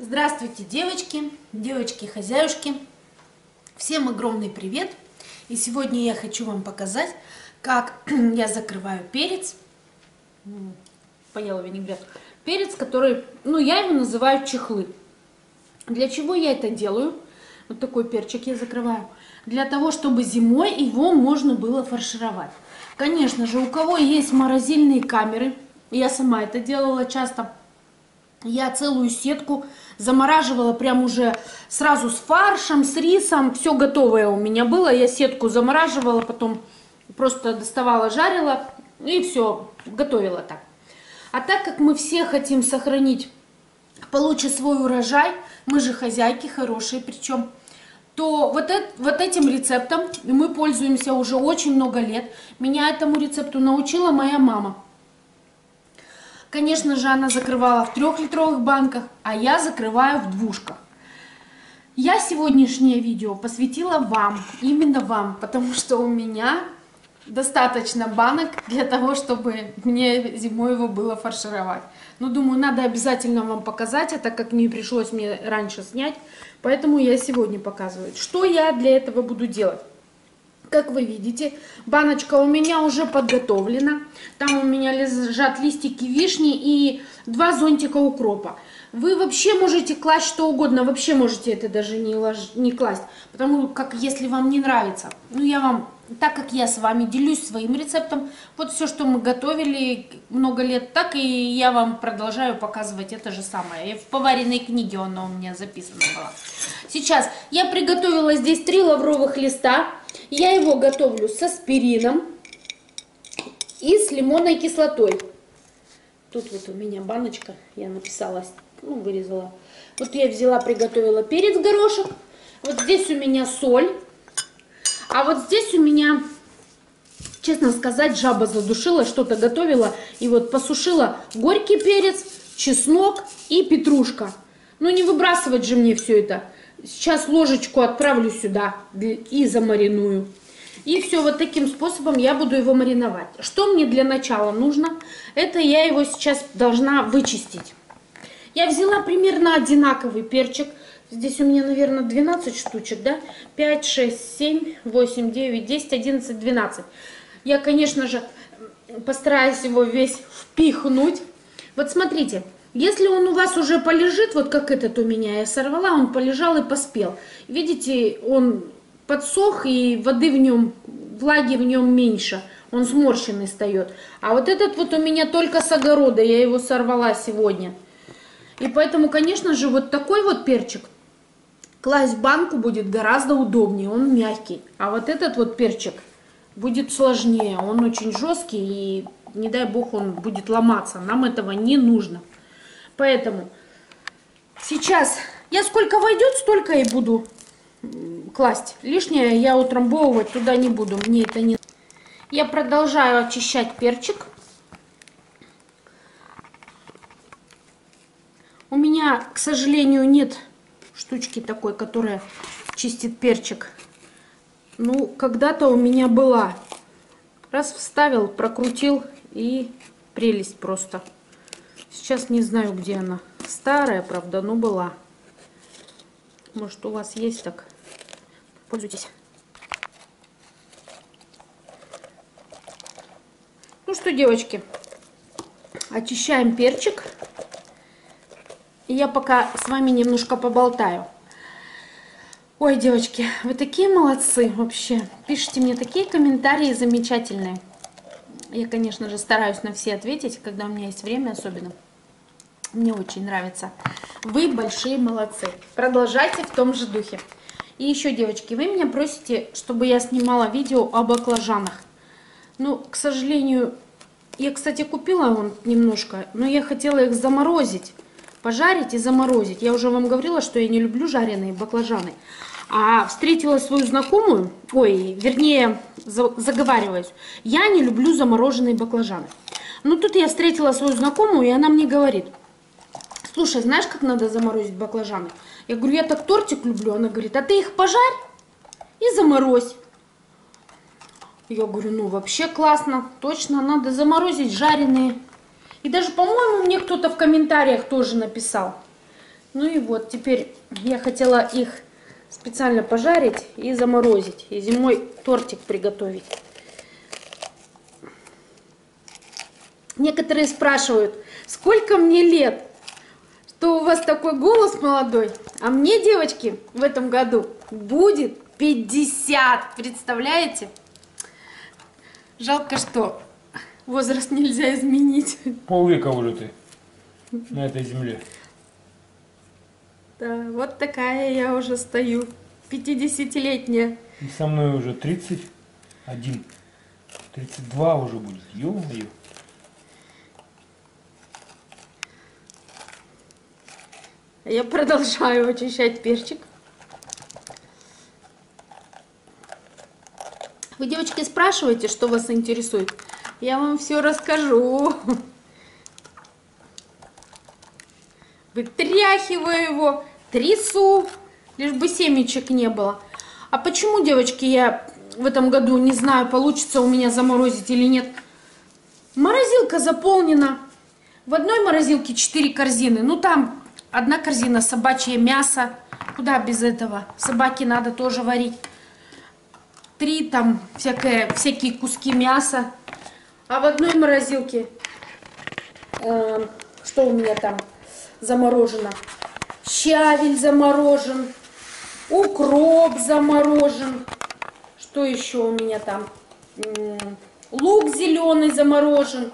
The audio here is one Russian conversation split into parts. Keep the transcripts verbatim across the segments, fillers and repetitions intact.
Здравствуйте, девочки, девочки-хозяюшки. Всем огромный привет. И сегодня я хочу вам показать, как я закрываю перец. Поела винегрет. Перец, который, ну, я его называю чехлы. Для чего я это делаю? Вот такой перчик я закрываю. Для того, чтобы зимой его можно было фаршировать. Конечно же, у кого есть морозильные камеры, я сама это делала часто, я целую сетку замораживала прям уже сразу с фаршем, с рисом, все готовое у меня было. Я сетку замораживала, потом просто доставала, жарила и все, готовила так. А так как мы все хотим сохранить получше свой урожай, мы же хозяйки хорошие причем, то вот, это, вот этим рецептом мы пользуемся уже очень много лет. Меня этому рецепту научила моя мама. Конечно же, она закрывала в трехлитровых банках, а я закрываю в двушках. Я сегодняшнее видео посвятила вам, именно вам, потому что у меня достаточно банок для того, чтобы мне зимой его было фаршировать. Но думаю, надо обязательно вам показать, это как не пришлось мне раньше снять, поэтому я сегодня показываю. Что я для этого буду делать? Как вы видите, баночка у меня уже подготовлена. Там у меня лежат листики вишни и два зонтика укропа. Вы вообще можете класть что угодно, вообще можете это даже не, лож... не класть. Потому как, если вам не нравится, ну я вам, так как я с вами делюсь своим рецептом, вот все, что мы готовили много лет, так и я вам продолжаю показывать это же самое. И в поваренной книге оно у меня записано было. Сейчас я приготовила здесь три лавровых листа. Я его готовлю с аспирином и с лимонной кислотой. Тут вот у меня баночка, я написала, ну, вырезала. Вот я взяла, приготовила перец горошек. Вот здесь у меня соль. А вот здесь у меня, честно сказать, жаба задушила, что-то готовила. И вот посушила горький перец, чеснок и петрушка. Ну не выбрасывать же мне все это. Сейчас ложечку отправлю сюда и замариную. И все, вот таким способом я буду его мариновать. Что мне для начала нужно? Это я его сейчас должна вычистить. Я взяла примерно одинаковый перчик. Здесь у меня, наверное, двенадцать штучек, да? пять, шесть, семь, восемь, девять, десять, одиннадцать, двенадцать. Я, конечно же, постараюсь его весь впихнуть. Вот смотрите. Если он у вас уже полежит, вот как этот у меня, я сорвала, он полежал и поспел. Видите, он подсох, и воды в нем, влаги в нем меньше, он сморщенный встает. А вот этот вот у меня только с огорода, я его сорвала сегодня. И поэтому, конечно же, вот такой вот перчик класть в банку будет гораздо удобнее, он мягкий. А вот этот вот перчик будет сложнее, он очень жесткий, и не дай бог он будет ломаться, нам этого не нужно. Поэтому сейчас я сколько войдет, столько и буду класть. Лишнее я утрамбовывать туда не буду. Мне это не... Я продолжаю очищать перчик. У меня, к сожалению, нет штучки такой, которая чистит перчик. Ну, когда-то у меня была. Раз вставил, прокрутил, и прелесть просто. Сейчас не знаю, где она. Старая, правда, но была. Может, у вас есть, так пользуйтесь. Ну что, девочки, очищаем перчик. И я пока с вами немножко поболтаю. Ой, девочки, вы такие молодцы вообще. Пишите мне такие комментарии замечательные. Я, конечно же, стараюсь на все ответить, когда у меня есть время особенно. Мне очень нравится. Вы большие молодцы. Продолжайте в том же духе. И еще, девочки, вы меня просите, чтобы я снимала видео о баклажанах. Ну, к сожалению, я, кстати, купила вон немножко, но я хотела их заморозить. Пожарить и заморозить. Я уже вам говорила, что я не люблю жареные баклажаны. А встретила свою знакомую, ой, вернее, заговариваюсь, я не люблю замороженные баклажаны. Ну, тут я встретила свою знакомую, и она мне говорит: слушай, знаешь, как надо заморозить баклажаны? Я говорю, я так тортик люблю. Она говорит, а ты их пожарь и заморозь. Я говорю, ну, вообще классно, точно, надо заморозить жареные. И даже, по-моему, мне кто-то в комментариях тоже написал. Ну и вот, теперь я хотела их специально пожарить и заморозить. И зимой тортик приготовить. Некоторые спрашивают, сколько мне лет, что у вас такой голос молодой. А мне, девочки, в этом году будет пятьдесят. Представляете? Жалко, что возраст нельзя изменить. Полвека уже ты на этой земле. Да, вот такая я уже стою, пятидесятилетняя. И со мной уже тридцать один, тридцать два уже будет. Ё-моё. Я продолжаю очищать перчик. Вы, девочки, спрашиваете, что вас интересует? Я вам все расскажу. Вытряхиваю его, трясу, лишь бы семечек не было. А почему, девочки, я в этом году не знаю, получится у меня заморозить или нет? Морозилка заполнена. В одной морозилке четыре корзины. Ну, там одна корзина собачье мясо. Куда без этого? Собаке надо тоже варить. Три там всякие, всякие куски мяса. А в одной морозилке, э, что у меня там заморожено? Щавель заморожен. Укроп заморожен. Что еще у меня там? Лук зеленый заморожен.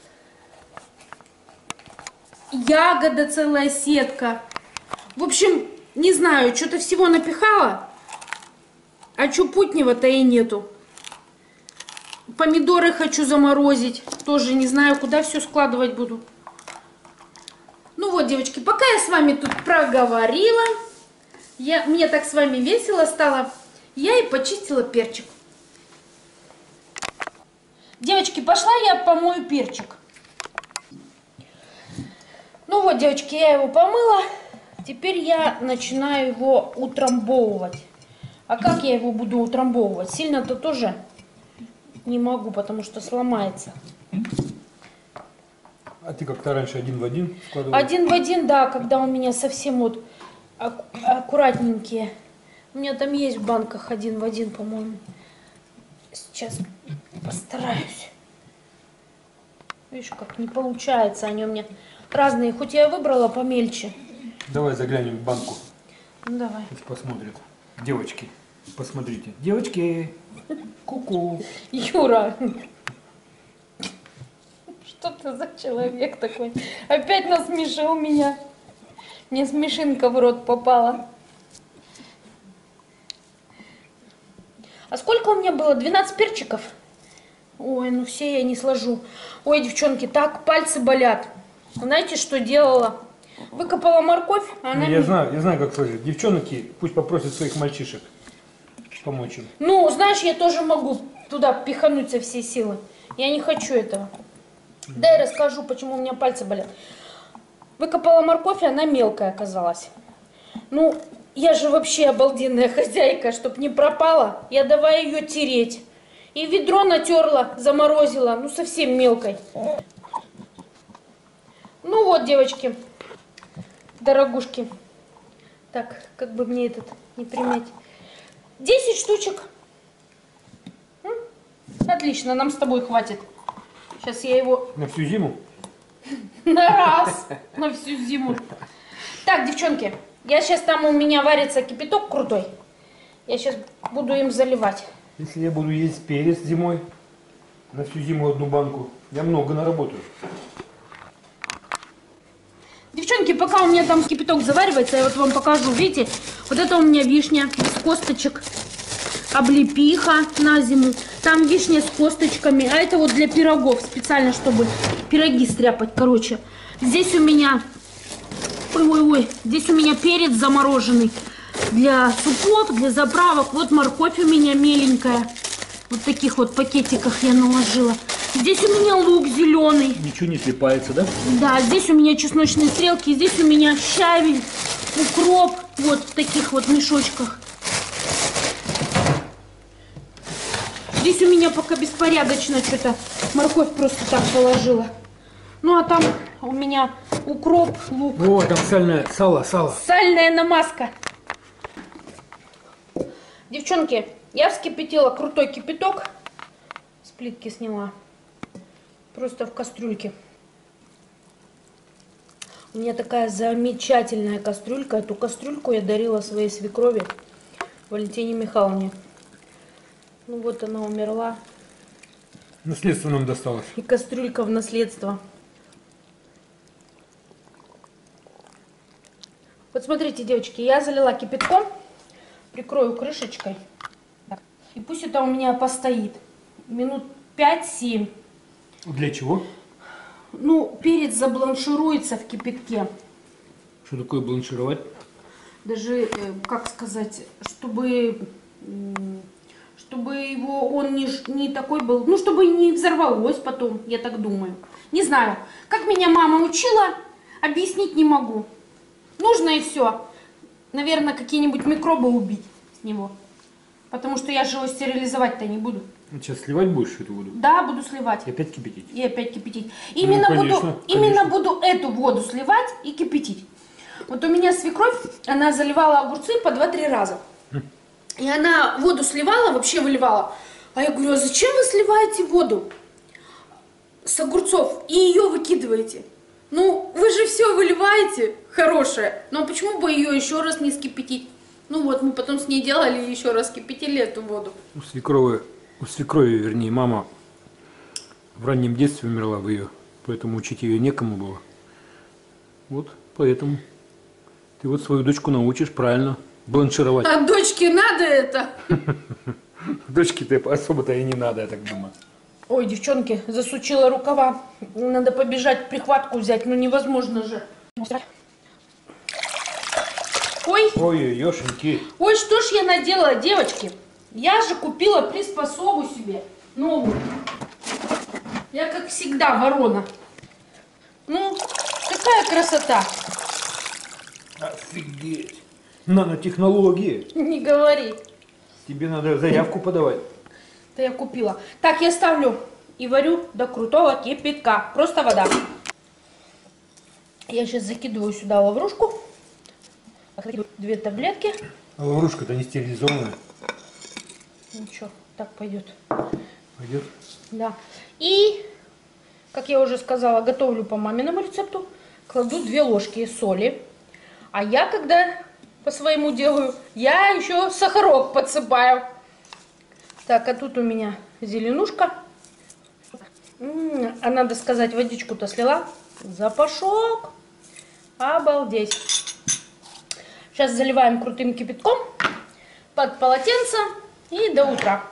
Ягода целая сетка. В общем, не знаю, что-то всего напихала. А что путнего-то и нету. Помидоры хочу заморозить. Тоже не знаю, куда все складывать буду. Ну вот, девочки, пока я с вами тут проговорила, я, мне так с вами весело стало, я и почистила перчик. Девочки, пошла я помою перчик. Ну вот, девочки, я его помыла. Теперь я начинаю его утрамбовывать. А как я его буду утрамбовывать? Сильно-то тоже не могу, потому что сломается. А ты как-то раньше один в один складывала? Один в один, да, когда у меня совсем вот аку аккуратненькие. У меня там есть в банках один в один, по-моему. Сейчас постараюсь. Видишь, как не получается. Они у меня разные. Хоть я выбрала помельче. Давай заглянем в банку. Ну, давай. Пусть посмотрят. Девочки, посмотрите. Девочки, ку-ку. Юра, что ты за человек такой? Опять насмешил меня. Мне смешинка в рот попала. А сколько у меня было? двенадцать перчиков? Ой, ну все я не сложу. Ой, девчонки, так пальцы болят. Знаете, что делала? Выкопала морковь, а она... Я знаю, я знаю, как сложить. Девчонки пусть попросят своих мальчишек помочь им. Ну, знаешь, я тоже могу туда пихануть со всей силы. Я не хочу этого. Дай расскажу, почему у меня пальцы болят. Выкопала морковь, и она мелкая оказалась. Ну, я же вообще обалденная хозяйка, чтоб не пропала. Я давай ее тереть. И ведро натерла, заморозила, ну, совсем мелкой. Ну вот, девочки, дорогушки. Так, как бы мне этот не примять. десять штучек. М? Отлично, нам с тобой хватит. Сейчас я его... На всю зиму? На раз, на всю зиму. Так, девчонки, я сейчас там у меня варится кипяток крутой. Я сейчас буду им заливать. Если я буду есть перец зимой, на всю зиму одну банку, я много наработаю. Девчонки, пока у меня там кипяток заваривается, я вот вам покажу. Видите, вот это у меня вишня с косточек, облепиха на зиму. Там вишня с косточками, а это вот для пирогов, специально, чтобы пироги стряпать. Короче, здесь у меня, ой-ой-ой, здесь у меня перец замороженный для супов, для заправок. Вот морковь у меня меленькая, вот в таких вот пакетиках я наложила. Здесь у меня лук зеленый. Ничего не слипается, да? Да, здесь у меня чесночные стрелки, здесь у меня щавель, укроп, вот в таких вот мешочках. Здесь у меня пока беспорядочно что-то, морковь просто так положила. Ну а там у меня укроп, лук. О, там сальное сало, сало. Сальная намазка. Девчонки, я вскипятила крутой кипяток. С плитки сняла. Просто в кастрюльке. У меня такая замечательная кастрюлька. Эту кастрюльку я дарила своей свекрови Валентине Михайловне. Ну вот она умерла. Наследство нам досталось. И кастрюлька в наследство. Вот смотрите, девочки, я залила кипятком. Прикрою крышечкой. И пусть это у меня постоит. Минут пять-семь. Для чего? Ну, перец забланшируется в кипятке. Что такое бланшировать? Даже, как сказать, чтобы, чтобы его, он не, не такой был, ну, чтобы не взорвалось потом, я так думаю. Не знаю, как меня мама учила, объяснить не могу. Нужно и все. Наверное, какие-нибудь микробы убить с него. Потому что я же его стерилизовать-то не буду. Сейчас сливать будешь эту воду? Да, буду сливать. И опять кипятить? И опять кипятить. Именно, ну, конечно, буду, конечно. именно буду эту воду сливать и кипятить. Вот у меня свекровь, она заливала огурцы по два-три раза. И она воду сливала, вообще выливала. А я говорю, а зачем вы сливаете воду с огурцов и ее выкидываете? Ну, вы же все выливаете хорошее. Ну, а почему бы ее еще раз не скипятить? Ну вот, мы потом с ней делали еще раз кипятили эту воду. У свекрови, у свекрови, вернее, мама в раннем детстве умерла в ее, поэтому учить ее некому было. Вот, поэтому ты вот свою дочку научишь правильно бланшировать. А дочке надо это? Дочке-то особо-то и не надо, я так думаю. Ой, девчонки, засучила рукава. Надо побежать прихватку взять, ну невозможно же. Ой, Ой, ёшеньки. ой, что ж я наделала, девочки? Я же купила приспособу себе новую. Я, как всегда, ворона. Ну, какая красота. Офигеть. Нанотехнологии. Не говори. Тебе надо заявку подавать. Это я купила. Так, я ставлю и варю до крутого кипятка. Просто вода. Я сейчас закидываю сюда лаврушку. Две таблетки. А лаврушка-то не стерилизованная. Ну что, так пойдет. Пойдет? Да. И, как я уже сказала, готовлю по маминому рецепту. Кладу две ложки соли. А я, когда по своему делаю, я еще сахарок подсыпаю. Так, а тут у меня зеленушка. М-м, а надо сказать, водичку-то слила. Запашок. Обалдеть. Сейчас заливаем крутым кипятком под полотенце и до утра.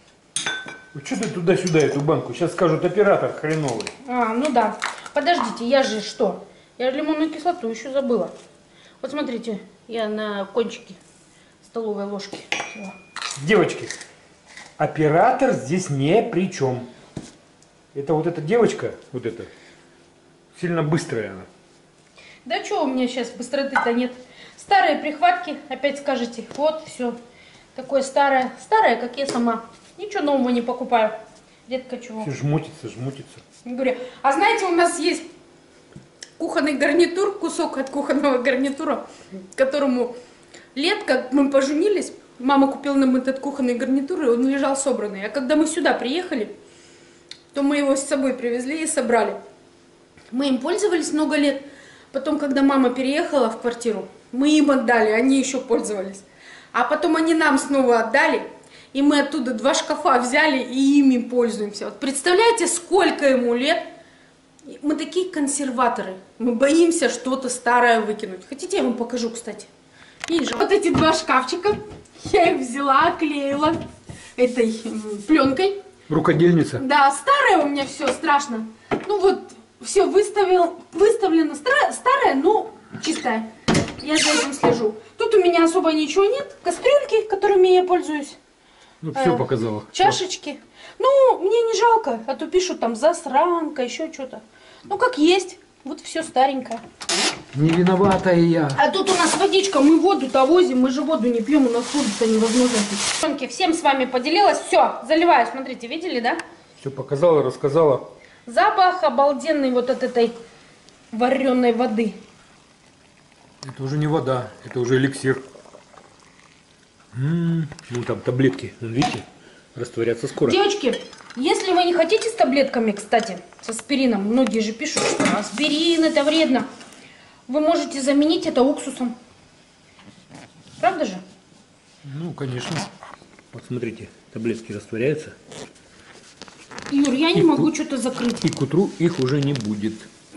Что ты туда-сюда эту банку? Сейчас скажут, оператор хреновый. А, ну да. Подождите, я же что? Я лимонную кислоту еще забыла. Вот смотрите, я на кончике столовой ложки взяла. Девочки, оператор здесь ни при чем. Это вот эта девочка, вот эта, сильно быстрая она. Да что у меня сейчас быстроты-то нет. Старые прихватки, опять скажете, вот все. Такое старое, старое, как я сама. Ничего нового не покупаю. Детка чего? Все жмутится, жмутится. Говорю, а знаете, у нас есть кухонный гарнитур, кусок от кухонного гарнитура, которому лет, как мы поженились, мама купила нам этот кухонный гарнитур, и он лежал собранный. А когда мы сюда приехали, то мы его с собой привезли и собрали. Мы им пользовались много лет. Потом, когда мама переехала в квартиру, мы им отдали, они еще пользовались. А потом они нам снова отдали, и мы оттуда два шкафа взяли и ими пользуемся. Вот представляете, сколько ему лет? Мы такие консерваторы. Мы боимся что-то старое выкинуть. Хотите, я вам покажу, кстати? Видишь, вот эти два шкафчика. Я их взяла, оклеила этой пленкой. Рукодельница? Да, старое у меня все, страшно. Ну вот, все выставил, выставлено старое, старое, но чистое. Я за этим слежу. Тут у меня особо ничего нет. Кастрюльки, которыми я пользуюсь. Ну, все э, показала. Чашечки. Ну, мне не жалко, а то пишут там засранка, еще что-то. Ну, как есть. Вот все старенькое. Не виновата и я. А тут у нас водичка, мы воду-то возим, мы же воду не пьем, у нас воду-то невозможно пить. Девчонки, всем с вами поделилась. Все, заливаю, смотрите, видели, да? Все показала, рассказала. Запах обалденный вот от этой вареной воды. Это уже не вода, это уже эликсир. М-м, ну там таблетки, видите, растворятся скоро. Девочки, если вы не хотите с таблетками, кстати, с аспирином, многие же пишут, что аспирин это вредно, вы можете заменить это уксусом. Правда же? Ну, конечно. Вот смотрите, таблетки растворяются. Юр, я не И могу к... что-то закрыть. И к утру их уже не будет.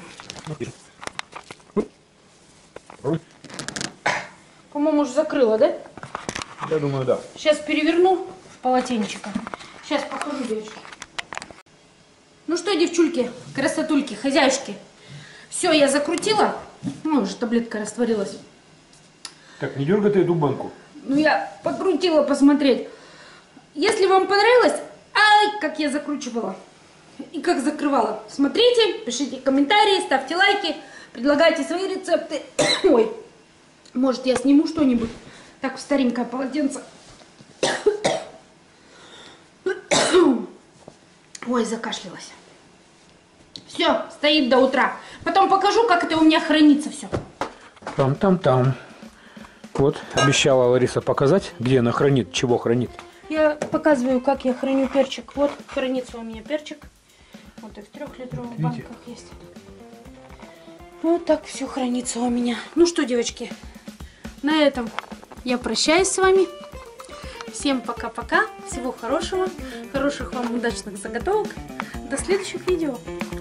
По-моему, уже закрыла, да? Я думаю, да. Сейчас переверну в полотенчико. Сейчас покажу, девочки. Ну что, девчульки, красотульки, хозяюшки. Все, я закрутила. Ну, уже таблетка растворилась. Так, не дергай ты эту банку. Ну, я покрутила посмотреть. Если вам понравилось, ай, как я закручивала и как закрывала, смотрите, пишите комментарии, ставьте лайки, предлагайте свои рецепты. Ой, может, я сниму что-нибудь. Так, в старенькое полотенце. Ой, закашлялась. Все, стоит до утра. Потом покажу, как это у меня хранится все. Там-там-там. Вот, обещала Лариса показать, где она хранит, чего хранит. Я показываю, как я храню перчик. Вот хранится у меня перчик. Вот и в трехлитровых банках есть. Вот так все хранится у меня. Ну что, девочки, на этом я прощаюсь с вами. Всем пока-пока. Всего хорошего. Хороших вам удачных заготовок. До следующих видео.